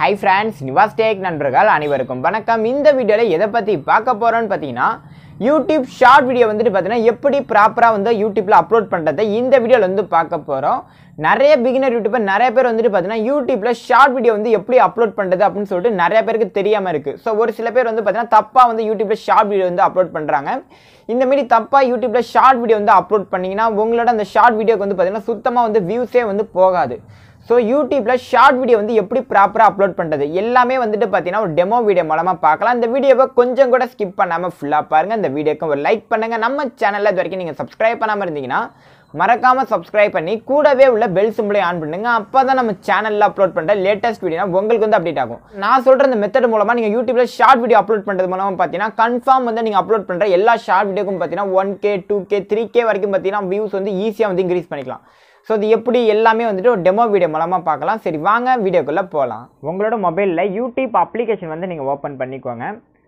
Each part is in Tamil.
Hi friends, Nivas நண்பர்கள் அனைவருக்கும் வணக்கம். இந்த வீடியோல எதை பத்தி பார்க்க போறோம்னு பாத்தீங்கன்னா YouTube ஷார்ட் வீடியோ வந்துட்டு பாத்தீங்கன்னா எப்படி ப்ராப்பரா வந்து YouTubeல அப்லோட் பண்றதை இந்த வீடியோல வந்து பார்க்க போறோம். நிறைய பிகினர் யூடியூபர் நிறைய பேர் வந்துட்டு பாத்தீங்கன்னா YouTubeல ஷார்ட் வீடியோ வந்து எப்படி அப்லோட் பண்றது அப்படினு சொல்லிட்டு நிறைய பேருக்கு தெரியாம இருக்கு. சோ ஒரு சில பேர் வந்து பாத்தீங்கன்னா தப்பா வந்து YouTubeல ஷார்ட் வீடியோ வந்து அப்லோட் பண்றாங்க. இந்த மாதிரி தப்பா YouTubeல ஷார்ட் வீடியோ வந்து அப்லோட் பண்ணீங்கன்னா உங்களோட அந்த ஷார்ட் வீடியோக்கு வந்து பாத்தீங்கன்னா சுத்தமா வந்து வியூஸே வந்து போகாது. So YouTubeல ஷார்ட் வீடியோ வந்து எப்படி ப்ராப்பரா அப்லோட் பண்றது எல்லாமே வந்துட்டு பாத்தீங்கன்னா ஒரு டெமோ வீடியோ மூலமா பார்க்கலாம். இந்த வீடியோவை கொஞ்சம் கூட ஸ்கிப் பண்ணாம ஃபுல்லா பாருங்க. இந்த வீடியோக்கு ஒரு லைக் பண்ணுங்க. நம்ம சேனல்ல இது வரைக்கும் நீங்க சப்ஸ்கிரைப் பண்ணாம இருந்தீங்கன்னா மறக்காம சப்ஸ்கிரைப் பண்ணி கூடவே உள்ள பெல் சிம்பலை ஆன் பண்ணுங்க. அப்பதான் நம்ம சேனல்ல அப்லோட் பண்ற லேட்டஸ்ட் வீடியோ உங்களுக்கு வந்து அப்டேட் ஆகும். நான் சொல்ற இந்த மெத்தட் மூலமா நீங்க YouTubeல ஷார்ட் வீடியோ அப்லோட் பண்றது மூலமா பாத்தீங்கன்னா கன்ஃபார்ம் வந்து நீங்க அப்லோட் பண்ற எல்லா ஷார்ட் வீடியோக்கும் பாத்தீங்கன்னா 1K 2K 3K வரைக்கும் பாத்தீங்கன்னா வியூஸ் வந்து ஈஸியா வந்து இன்க்ரீஸ் பண்ணிக்கலாம். ஸோ இது எப்படி எல்லாமே வந்துட்டு ஒரு டெமோ வீடியோ மூலமாக பார்க்கலாம். சரி வாங்க வீடியோக்குள்ளே போகலாம். உங்களோட மொபைலில் யூடியூப் அப்ளிகேஷன் வந்து நீங்கள் ஓப்பன் பண்ணிக்கோங்க.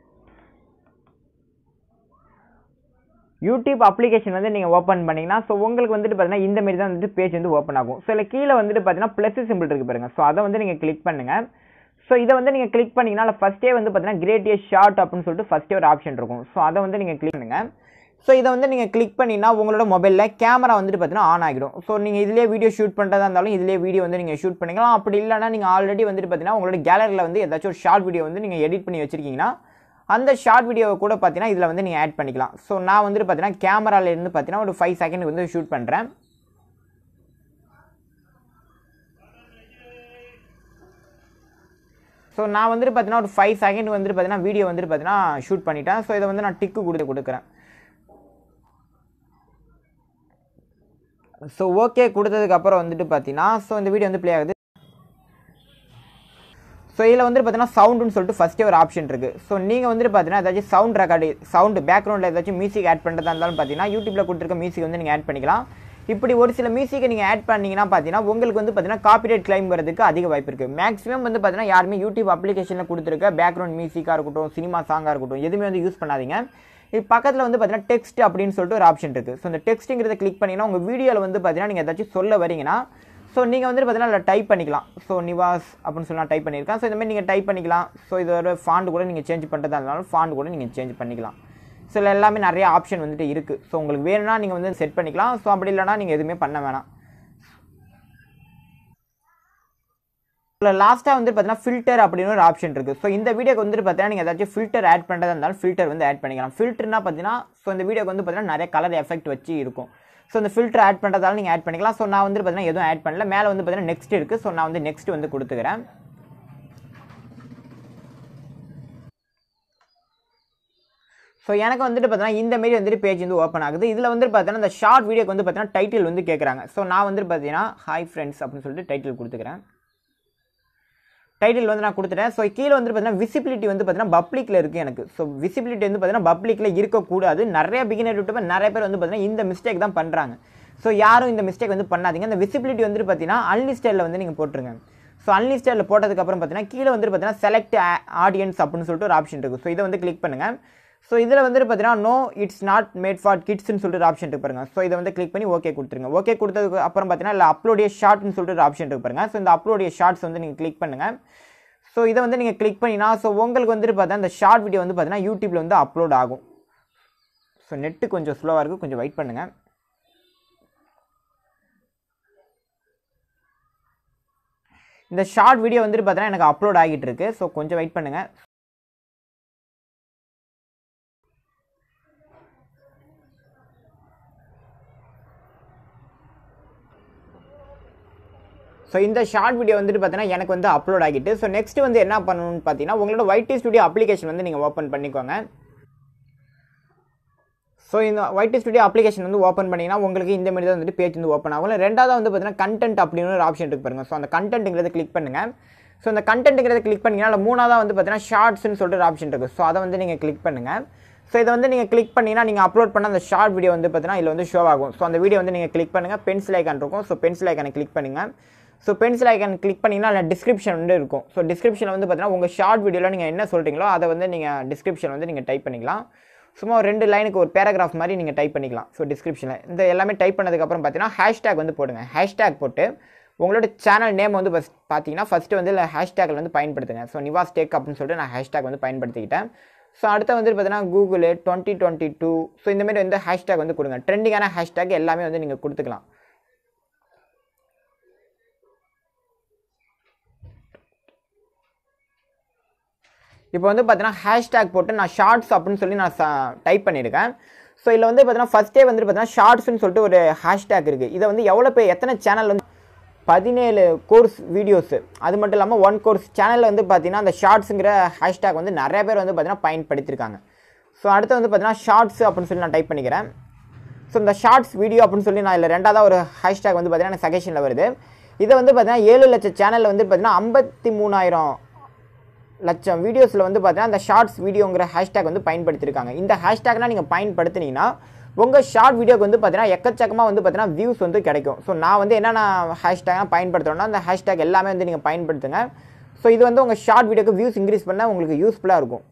யூடியூப் அப்ளிகேஷன் வந்து நீங்கள் ஓப்பன் பண்ணிங்கன்னா ஸோ உங்களுக்கு வந்துட்டு பார்த்தீங்கன்னா இந்த மாதிரி தான் வந்துட்டு பேஜ் வந்து ஓப்பன் ஆகும். ஸோ இல்லை கீழே வந்துட்டு பார்த்தீங்கன்னா ப்ளஸ் சிம்பிள் இருக்குது பாருங்க. ஸோ அதை வந்து நீங்கள் கிளிக் பண்ணுங்கள். ஸோ இதை வந்து நீங்கள் கிளிக் பண்ணிங்கன்னா ஃபஸ்ட்டே வந்து பார்த்தீங்கன்னா கிரியேட் ஏ ஷார்ட் அப்படின்னு சொல்லிட்டு ஃபஸ்ட்டே ஒரு ஆப்ஷன் இருக்கும். ஸோ அதை வந்து நீங்கள் கிளிக் பண்ணுங்கள். ஸோ இதை வந்து நீங்கள் கிளிக் பண்ணினா உங்களோட மொபைலில் கேமரா வந்துட்டு பார்த்தீங்கன்னா ஆன் ஆகிடும். ஸோ நீங்கள் இதிலே வீடியோ ஷூட் பண்ணுறதா இருந்தாலும் இதிலே வீடியோ வந்து நீங்கள் ஷூட் பண்ணிக்கலாம். அப்படி இல்லைனா நீங்கள் ஆல்ரெடி வந்துட்டு பார்த்தீங்கன்னா உங்களோட கேலரியில் வந்து ஏதாச்சும் ஒரு ஷார்ட் வீடியோ வந்து நீங்கள் எடிட் பண்ணி வச்சிருக்கீங்கன்னா அந்த ஷார்ட் வீடியோவை கூட பார்த்தீங்கன்னா இதில் வந்து நீங்கள் ஆட் பண்ணிக்கலாம். ஸோ நான் வந்துட்டு பார்த்தீங்கன்னா கேமராலேருந்து பார்த்தீங்கன்னா ஒரு 5 செகண்ட் வந்து ஷூட் பண்ணுறேன். ஸோ நான் வந்துட்டு பார்த்தீங்கன்னா ஒரு 5 செகண்ட் வந்துட்டு பார்த்தீங்கன்னா வீடியோ வந்துட்டு பார்த்தீங்கன்னா ஷூட் பண்ணிட்டேன். ஸோ இதை வந்து நான் டிக்கு கொடுக்குறேன். ஸோ ஓகே கொடுத்ததுக்கப்புறம் வந்துட்டு பார்த்தீங்கன்னா ஸோ இந்த வீடியோ வந்து ப்ளே ஆகுது. ஸோ இதில் வந்துட்டு பார்த்தீங்கன்னா சவுண்டுன்னு சொல்லிட்டு ஃபஸ்ட்டே ஒரு ஆப்ஷன் இருக்குது. ஸோ நீங்கள் வந்துட்டு பார்த்தீங்கன்னா ஏதாச்சும் சவுண்ட் ரெக்கார்டு சவுண்டு பேக்ரவுண்டில் ஏதாச்சும் மியூசிக் ஆட் பண்ணுறதா இருந்தாலும் பார்த்தீங்கன்னா யூடியூப்பில் கொடுத்துருக்க மியூசிக் வந்து நீங்கள் ஆட் பண்ணிக்கலாம். இப்படி ஒரு சில மியூசிக்கை நீங்கள் ஆட் பண்ணிங்கன்னா பார்த்தீங்கன்னா உங்களுக்கு வந்து பார்த்தீங்கன்னா காப்பிரைட் கிளைம் வரதுக்கு அதிக வாய்ப்பு இருக்குது. மேக்ஸிமம் வந்து பார்த்தீங்கன்னா யாருமே யூடியூப் அப்ளிகேஷனில் கொடுத்துருக்க பேக்ரவுண்ட் மியூசிக்காக இருக்கட்டும் சினிமா சாங்காக இருக்கட்டும் எதுவுமே வந்து யூஸ் பண்ணாதீங்க. இது பக்கத்தில் வந்து பார்த்தீங்கன்னா டெக்ஸ்ட் அப்படின்னு சொல்லிட்டு ஒரு ஆப்ஷன் இருக்குது. ஸோ இந்த டெக்ஸ்ட்டுங்கிறத கிளிக் பண்ணிங்கன்னா உங்கள் வீடியோவில் வந்து பார்த்தீங்கன்னா நீங்கள் ஏதாச்சும் சொல்ல வரீங்கன்னா ஸோ நீங்கள் வந்துட்டு பார்த்தீங்கன்னா அதில் டைப் பண்ணிக்கலாம். ஸோ நிவாஸ் அப்படின்னு சொல்லி நான் டைப் பண்ணியிருக்கேன். ஸோ இந்த மாதிரி நீங்கள் டைப் பண்ணிக்கலாம். ஸோ இதோட ஃபாண்ட் கூட நீங்கள் சேஞ்ச் பண்ணுறதா இருந்தாலும் ஃபாண்ட் கூட நீங்கள் சேஞ்ச் பண்ணிக்கலாம். ஸோ இதில் எல்லாமே நிறைய ஆப்ஷன் வந்துட்டு இருக்குது. ஸோ உங்களுக்கு வேணும்னா நீங்கள் வந்து செட் பண்ணிக்கலாம். ஸோ அப்படி இல்லைனா நீங்கள் எதுவுமே பண்ண வேணாம். லாஸ்ட்டாக வந்து பார்த்தீங்கன்னா ஃபில்டர் அப்படின்னு ஒரு ஆப்ஷன் இருக்குது. ஸோ இந்த வீடியோக்கு வந்துட்டு பார்த்தீங்கன்னா நீங்கள் ஏதாச்சும் ஃபில்டர் ஆட் பண்ணுறதா இருந்தாலும் ஃபில்டர் வந்து ஆட் பண்ணிக்கலாம். ஃபில்டர்னா பார்த்தீங்கன்னா ஸோ இந்த வீடியோக்கு வந்து பார்த்தீங்கன்னா நிறைய கலர் எஃபெக்ட் வச்சு இருக்கும். ஸோ இந்த ஃபில்டர் ஆட் பண்ணுறதால நீங்கள் ஆட் பண்ணிக்கலாம். ஸோ நான் வந்து பார்த்தீங்கன்னா எதுவும் ஆட் பண்ணல. மேலே வந்து பார்த்தீங்கன்னா நெக்ஸ்ட் இருக்குது. ஸோ நான் வந்து நெக்ஸ்ட் வந்து கொடுத்துக்கிறேன். ஸோ எனக்கு வந்துட்டு பார்த்தீங்கன்னா இந்த மாரி வந்துட்டு பேஜ் வந்து ஓப்பன் ஆகுது. இதில் வந்துட்டு பார்த்தீங்கன்னா இந்த ஷார்ட் வீடியோக்கு வந்து பார்த்தீங்கன்னா டைட்டில் வந்து கேட்குறாங்க. ஸோ நான் வந்துட்டு பார்த்தீங்கன்னா ஹாய் ஃப்ரெண்ட்ஸ் அப்படின்னு சொல்லிட்டு டைட்டில் கொடுத்துக்கிறேன். டைட்டில் வந்து நான் கொடுத்துட்டேன். ஸோ கீழே வந்து பார்த்தீங்கன்னா விசிபிலிட்டி வந்து பார்த்தீங்கன்னா பப்ளிக்கில் இருக்குது எனக்கு. ஸோ விசிபிலிட்டி வந்து பார்த்தீங்கன்னா பப்ளிக்கில் இருக்கக்கூடாது. நிறைய பிகினர் யூடியூபர் நிறைய பேர் வந்து பார்த்தீங்கன்னா இந்த மிஸ்டேக் தான் பண்ணுறாங்க. ஸோ யாரும் இந்த மிஸ்டேக் வந்து பண்ணாதீங்க. இந்த விசிபிலிட்டி வந்துட்டு பார்த்தீங்கன்னா அன்லிஸ்டடில் வந்து நீங்கள் போட்டுருங்க. ஸோ அன்லிஸ்டடில் போட்டதுக்கப்புறம் பார்த்தீங்கன்னா கீழே வந்துட்டு பார்த்தீங்கன்னா செலக்ட் ஆடியன்ஸ் அப்படின்னு சொல்லிட்டு ஒரு ஆப்ஷன் இருக்குது. ஸோ இதை வந்து கிளிக் பண்ணுங்கள். ஸோ இதில் வந்துட்டு பார்த்தீங்கன்னா no it's not made for கிட்ஸ்ன்னு சொல்லிட்டு ஒரு ஆப்ஷன் இருக்கு பாருங்க. ஸோ இதை வந்து கிளிக் பண்ணி ஓகே கொடுத்துருங்க. ஓகே கொடுத்ததுக்கு அப்புறம் பார்த்தீங்கன்னா இல்லை அப்லோடிய ஷார்ட்னு சொல்லிட்டு ஒரு ஆப்ஷன் இருக்கு பாருங்க. ஸோ இந்த அப்லோடிய ஷார்ட்ஸ் வந்து நீங்கள் கிளிக் பண்ணுங்கள். ஸோ இதை வந்து நீங்கள் கிளிக் பண்ணினா ஸோ உங்களுக்கு வந்துட்டு பார்த்தா இந்த ஷார்ட் வீடியோ வந்து பார்த்தீங்கன்னா யூடியூப்பில் வந்து அப்லோட் ஆகும். ஸோ நெட்டு கொஞ்சம் ஸ்லோவாக இருக்குது, கொஞ்சம் வெயிட் பண்ணுங்கள். இந்த ஷார்ட் வீடியோ வந்துட்டு பார்த்தீங்கன்னா எனக்கு அப்லோட் ஆகிட்டு இருக்கு. ஸோ கொஞ்சம் வெயிட் பண்ணுங்கள். ஸோ இந்த ஷார்ட் வீடியோ வந்துட்டு பார்த்தீங்கன்னா எனக்கு வந்து அப்லோட் ஆகிட்டு. ஸோ நெக்ஸ்ட் வந்து என்ன பண்ணணும்னு பார்த்தீங்கன்னா உங்களோட YT ஸ்டுடியோ அப்ளிகேஷன் வந்து நீங்கள் ஓப்பன் பண்ணிக்கோங்க. ஸோ இந்த YT ஸ்டுடியோ அப்ளிகேஷன் வந்து ஓப்பன் பண்ணிங்கன்னா உங்களுக்கு இந்த மாதிரி தான் வந்துட்டு பேஜ் வந்து ஓப்பன் ஆகும். ரெண்டாவது வந்து பார்த்தீங்கன்னா கண்டென்ட் அப்படின்னு ஒரு ஆப்ஷன் இருக்கு பாருங்க. ஸோ அந்த கண்டென்ட்டுங்கிறத கிளிக் பண்ணுங்கள். ஸோ அந்த கண்டென்ட்டுங்கிறத கிளிக் பண்ணிங்கன்னா மூணாவது வந்து பார்த்தீங்கன்னா ஷார்ட்ஸ்னு சொல்லிட்டு ஒரு ஆப்ஷன் இருக்குது. ஸோ அதை வந்து நீங்கள் கிளிக் பண்ணுங்கள். ஸோ இதை வந்து நீங்கள் கிளிக் பண்ணிங்கன்னா நீங்கள் அப்லோட் பண்ண அந்த ஷார்ட் வீடியோ வந்து பார்த்தீங்கன்னா இதில் வந்து ஷோ ஆகும். ஸோ அந்த வீடியோ வந்து நீங்கள் கிளிக் பண்ணுங்கள். பென்சில் ஐக்கான் இருக்கும். ஸோ பென்சில் ஐக்கானை கிளிக் பண்ணுங்கள். ஸோ பென்சில் ஐக்கான் கிளிக் பண்ணிங்கன்னா அதில் டிஸ்கிரிப்ஷன் வந்து இருக்கும். ஸோ டிஸ்கிரிப்ஷனில் வந்து பார்த்தீங்கன்னா உங்கள் ஷார்ட் வீடியோவில் நீங்கள் என்ன சொல்கிறீங்களோ அதை வந்து நீங்கள் டிஸ்கிரிப்ஷன் வந்து நீங்கள் டைப் பண்ணிக்கலாம். சும்மா ஒரு 2 லைனுக்கு ஒரு பேராகிராஃப் மாதிரி நீங்கள் டைப் பண்ணிக்கலாம். ஸோ டிஸ்கிரிப்ஷனில் இந்த எல்லாமே டைப் பண்ணதுக்கப்புறம் பார்த்தீங்கன்னா ஹேஷ்டேக் வந்து போடுங்க. ஹேஷ்டேக் போட்டு உங்களோட சேனல் நேம் வந்து பார்த்தீங்கன்னா ஃபஸ்ட்டு வந்து இல்லை ஹேஷ்டேக்கில் வந்து பயன்படுத்துங்க. ஸோ நிவாஸ் டெக் அப்படின்னு சொல்லிட்டு நான் ஹேஷ்டேக் வந்து பயன்படுத்திக்கிட்டேன். ஸோ அடுத்து வந்து பார்த்தீங்கன்னா கூகுள் 2022 ஸோ இந்தமாரி வந்து ஹேஷ்டேக் வந்து கொடுங்க. ட்ரெண்டிங்கான ஹேஷ்டேக் எல்லாமே வந்து நீங்கள் கொடுத்துக்கலாம். இப்போ வந்து பார்த்தீங்கன்னா ஹேஷ்டேக் போட்டு நான் ஷார்ட்ஸ் அப்படின்னு சொல்லி நான் டைப் பண்ணியிருக்கேன். ஸோ இதில் வந்து பார்த்தீங்கன்னா ஃபஸ்ட்டே வந்து பார்த்தீங்கன்னா ஷார்ட்ஸ்னு சொல்லிட்டு ஒரு ஹேஷ்டேக் இருக்குது. இதை வந்து எவ்வளோ பேர் எத்தனை சேனல் வந்து 17 கோர்ஸ் வீடியோஸு அது மட்டும் இல்லாமல் 1 கோர்ஸ் சேனலில் வந்து பார்த்தீங்கன்னா அந்த ஷார்ட்ஸுங்கிற ஹேஷ்டேக் வந்து நிறைய பேர் வந்து பார்த்தீங்கன்னா பயன்படுத்தியிருக்காங்க. ஸோ அடுத்து வந்து பார்த்தீங்கன்னா ஷார்ட்ஸ் அப்படின்னு சொல்லி நான் டைப் பண்ணிக்கிறேன். ஸோ இந்த ஷார்ட்ஸ் வீடியோ அப்படின்னு சொல்லி நான் இல்லை ரெண்டாவது ஒரு ஹேஷ்டேக் வந்து பார்த்தீங்கன்னா எனக்கு சஜஷனில் வருது. இதை வந்து பார்த்தீங்கன்னா 7 லட்சம் சேனலில் வந்து பார்த்தீங்கன்னா 53,000 லட்சம் வீடியோஸில் வந்து பார்த்தீங்கன்னா அந்த ஷார்ட்ஸ் வீடியோங்கிற ஹேஷ்டேக் வந்து பயன்படுத்தியிருக்காங்க. இந்த ஹேஷ்டேக்லாம் நீங்கள் பயன்படுத்தினீங்கன்னா உங்கள் ஷார்ட் வீடியோக்கு வந்து பார்த்தீங்கன்னா எக்கச்சக்கமாக வந்து பார்த்தீங்கன்னா வியூஸ் வந்து கிடைக்கும். ஸோ நான் வந்து என்னென்ன ஹேஷ்டேக்லாம் பயன்படுத்துகிறோன்னா அந்த ஹேஷ்டேக் எல்லாமே வந்து நீங்கள் பயன்படுத்துங்க. ஸோ இது வந்து உங்கள் ஷார்ட் வீடியோக்கு வியூஸ் இன்க்ரீஸ் பண்ண உங்களுக்கு யூஸ்ஃபுல்லாக இருக்கும்.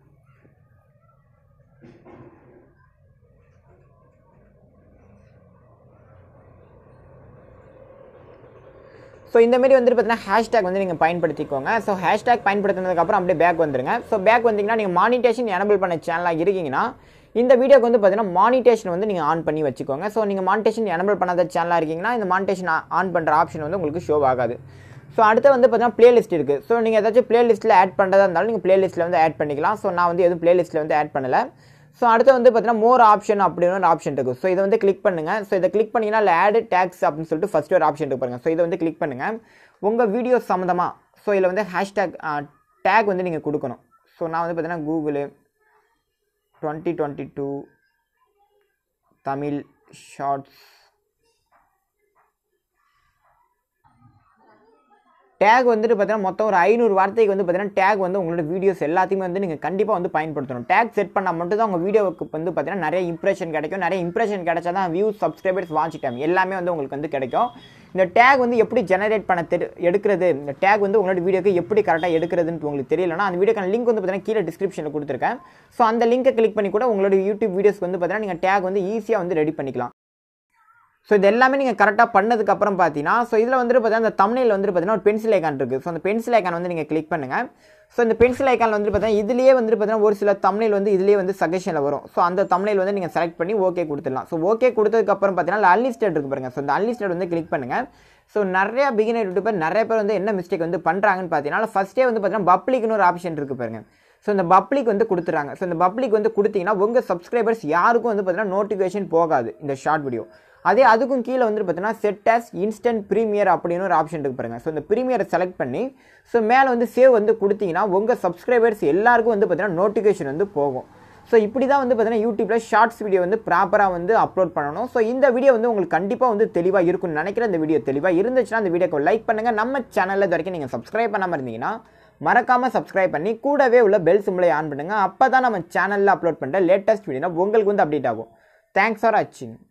ஸோ இந்தமாரி வந்து பார்த்தீங்கன்னா ஹேஷ்டேக் வந்து நீங்கள் பயன்படுத்திக்கோங்க. ஸோ ஹேஷ்டேக் பயன்படுத்தினதுக்கப்புறம் அப்படியே பேக் வந்துருங்க. ஸோ பேக் வந்தீங்கன்னா நீங்கள் மானிட்டேஷன் எனபிள் பண்ண சேனலாக இருக்கீங்கன்னா இந்த வீடியோக்கு வந்து பார்த்தீங்கன்னா மானிட்டேஷன் வந்து நீங்கள் ஆன் பண்ணி வச்சுக்கோங்க. ஸோ நீங்கள் மானிட்டேஷன் எனபிள் பண்ணாத சேனலாக இருக்கீங்கன்னா இந்த மானிட்டேஷன் ஆன் பண்ணுற ஆப்ஷன் வந்து உங்களுக்கு ஷோ ஆகாது. ஸோ அடுத்து வந்து பார்த்தீங்கன்னா பிளேலிஸ்ட் இருக்குது. ஸோ நீங்கள் ஏதாச்சும் பிளேலிஸ்ட்டில் ஆட் பண்ணுறதா இருந்தாலும் நீங்கள் பிளேலிஸ்ட்டில் வந்து ஆட் பண்ணிக்கலாம். ஸோ நான் வந்து எதுவும் பிளேலிஸ்ட்டில் வந்து ஆட் பண்ணலை. ஸோ அடுத்து வந்து பார்த்தீங்கன்னா மோர் ஆப்ஷன் அப்படின்னு ஒரு ஆப்ஷன் இருக்குது. ஸோ இதை வந்து கிளிக் பண்ணுங்கள். ஸோ இதை கிளிக் பண்ணிங்கன்னா இல்லை ஆட் டேக்ஸ் அப்படின்னு சொல்லிட்டு ஃபஸ்ட்டு ஒரு ஆப்ஷன் இருக்கு பாருங்கள். ஸோ இதை வந்து கிளிக் பண்ணுங்கள். உங்கள் வீடியோ சம்மந்தமாக ஸோ இதில் வந்து ஹேஷ்டேக் டேக் வந்து நீங்கள் கொடுக்கணும். ஸோ நான் வந்து பார்த்தீங்கன்னா கூகுள் 2022 தமிழ் ஷார்ட்ஸ் டேக் வந்துட்டு பார்த்தீங்கன்னா மொத்தம் ஒரு 500 வார்த்தைக்கு வந்து பார்த்தீங்கன்னா டேக் வந்து உங்களோட வீடியோஸ் எல்லாத்தையுமே வந்து நீங்கள் கண்டிப்பாக வந்து பயன்படுத்தணும். டேக் செட் பண்ணால் மட்டும் தான் உங்கள் வீடியோவுக்கு வந்து பார்த்தீங்கன்னா நிறைய இம்ப்ரெஷன் கிடைக்கும். நிறைய இம்ப்ரெஷன் கிடைச்சா தான் வியூஸ், சப்ஸ்கிரைபர்ஸ், வாட்ச் டைம் எல்லாமே வந்து உங்களுக்கு வந்து கிடைக்கும். இந்த டேக் வந்து எப்படி ஜெனரேட் பண்ண எடுக்கிறது, இந்த டேக் வந்து உங்களோட வீடியோக்கு எப்படி கரெக்டாக எடுக்கிறதுன்னு உங்களுக்கு தெரியலன்னா அந்த வீடியோக்கான லிங்க் வந்து பார்த்தீங்கன்னா கீழே டிஸ்கிரிப்ஷனில் கொடுத்துருக்கேன். ஸோ அந்த லிங்கை கிளிக் பண்ணி கூட உங்களோட யூடியூப் வீடியோஸ்க்கு வந்து பார்த்தீங்கன்னா நீங்கள் டேக் வந்து ஈஸியாக வந்து ரெடி பண்ணிக்கலாம். ஸோ இது எல்லாமே நீங்கள் கரெக்டாக பண்ணதுக்கப்புறம் பார்த்தீங்கன்னா ஸோ இதில் வந்துட்டு பார்த்தீங்கன்னா அந்த தம்ப்நெயில் வந்துட்டு பார்த்தீங்கன்னா ஒரு பென்சில் ஐக்கான் இருக்குது. ஸோ அந்த பென்சில் ஐக்கான் வந்து நீங்கள் கிளிக் பண்ணுங்கள். ஸோ இந்த பென்சில் ஐக்கான் வந்துட்டு பார்த்தீங்கன்னா இதுலேயே வந்துட்டு பார்த்தீங்கன்னா ஒரு சில தம்ப்நெயில் வந்து இதுலேயே வந்து சஜஷனில் வரும். ஸோ அந்த தம்ப்நெயில் வந்து நீங்கள் செலக்ட் பண்ணி ஓகே கொடுத்துடலாம். ஸோ ஓகே கொடுத்ததுக்கப்புறம் பார்த்தீங்கன்னா அன்லிஸ்டட் இருக்குது பாருங்கள். ஸோ இந்த அன்லிஸ்டட் வந்து கிளிக் பண்ணுங்கள். ஸோ நிறைய பிகினர் யூடியூபர் நிறைய பேர் வந்து என்ன மிஸ்டேக் வந்து பண்ணுறாங்கன்னு பார்த்தீங்கன்னா ஃபஸ்ட்டே வந்து பார்த்தீங்கன்னா பப்ளிக்னு ஒரு ஆப்ஷன் இருக்குது பாருங்கள். ஸோ இந்த பப்ளிக் வந்து கொடுத்துறாங்க. ஸோ இந்த பப்ளிக் வந்து கொடுத்தீங்கன்னா உங்கள் சப்ஸ்கிரைபர்ஸ் யாருக்கும் வந்து பார்த்தீங்கன்னா நோட்டிஃபிகேஷன் போகாது இந்த ஷார்ட் வீடியோ. அதே அதுக்கும் கீழே வந்து பார்த்தீங்கன்னா செட் ஆஸ் இன்ஸ்டன்ட் ப்ரீமியர் அப்படின்னு ஒரு ஆப்ஷன் இருக்கு பாருங்க. ஸோ இந்த ப்ரீமியரை செலக்ட் பண்ணி ஸோ மேலே வந்து சேவ் வந்து கொடுத்தீங்கன்னா உங்கள் சப்ஸ்கிரைபர்ஸ் எல்லாருக்கும் வந்து பார்த்தீங்கன்னா நோட்டிஃபிகேஷன் வந்து போகும். ஸோ இப்படி தான் வந்து பார்த்தீங்கன்னா யூடியூப்பில் ஷார்ட்ஸ் வீடியோ வந்து ப்ராப்பராக வந்து அப்லோட் பண்ணணும். ஸோ இந்த வீடியோ வந்து உங்களுக்கு கண்டிப்பாக வந்து தெளிவாக இருக்கும்னு நினைக்கிறேன். இந்த வீடியோ தெளிவாக இருந்துச்சுன்னா அந்த வீடியோக்கு லைக் பண்ணுங்கள். நம்ம சேனலில் இது வரைக்கும் நீங்கள் சப்ஸ்கிரைப் பண்ணாமல் இருந்தீங்கன்னா மறக்காமல் சப்ஸ்கிரைப் பண்ணி கூடவே உள்ள பெல் சிம்பிளை ஆன் பண்ணுங்கள். அப்போ தான் நம்ம சேனலில் அப்லோட் பண்ணுற லேட்டஸ்ட் வீடியோ உங்களுக்கு வந்து அப்டேட் ஆகும். தேங்க்ஸ் ஃபார் வாட்சிங்.